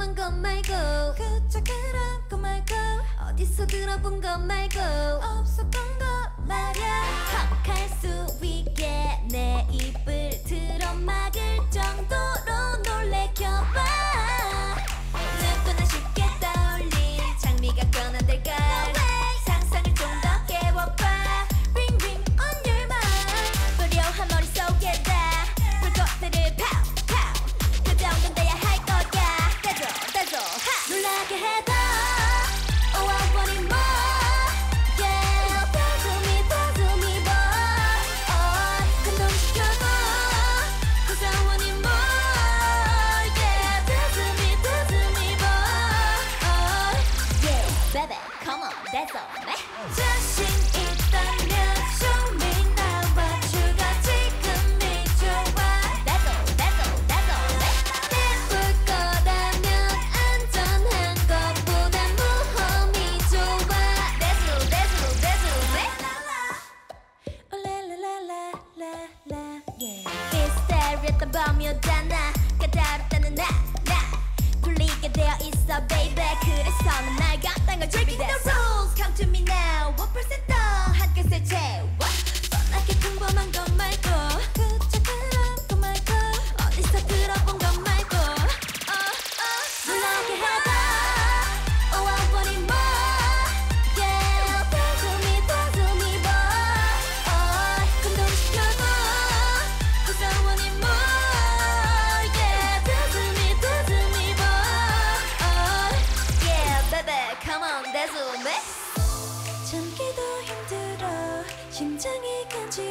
평범한 것 말고 그저 그런 것 말고 어디서 들어본 것 말고 없었던 것 말야. 턱할 수 있게 내 입을 틀어 막을 정도로 놀래켜봐. 누구나 쉽게 떠올릴 장미가 변화될걸. 상상을 좀 더 깨워봐. Ring ring on your mind. 불효한 머릿속에다 불꽃들을 pow pow. 그 정도는 돼야 할 거야. 대조 하. 놀라게 해봐. Oh I want it more. Yeah. 다듬이 more. Oh 감동시켜봐. Cause I want it more. Yeah. 다듬이 more. Oh yeah. Baby come on that's all me. 자신 있다면 show me now what you got. 지금이 좋아. That's all me. 해볼 거라면 안전한 것보다 모험이 좋아. That's all me. Oh la la la la la la yeah. Hysteria 범유잖아. 까다롭다는 나 굴리게 되어 있어 baby. 그래서 난 날 갖단 걸 즐기게 됐어. Breaking the rules come to me now 1% 더 한 끗을 채워. 뻔하게 평범한 것 말고 그저 그런 것 말고 어디서 들어본 것 말고 놀라게 해봐. Oh I want it more. Yeah. 다듬이 more. 감동시켜봐. Cause I want it more. Yeah. 다듬이 more. Yeah baby come on that's all me. 참기도 힘들어 심장이 간지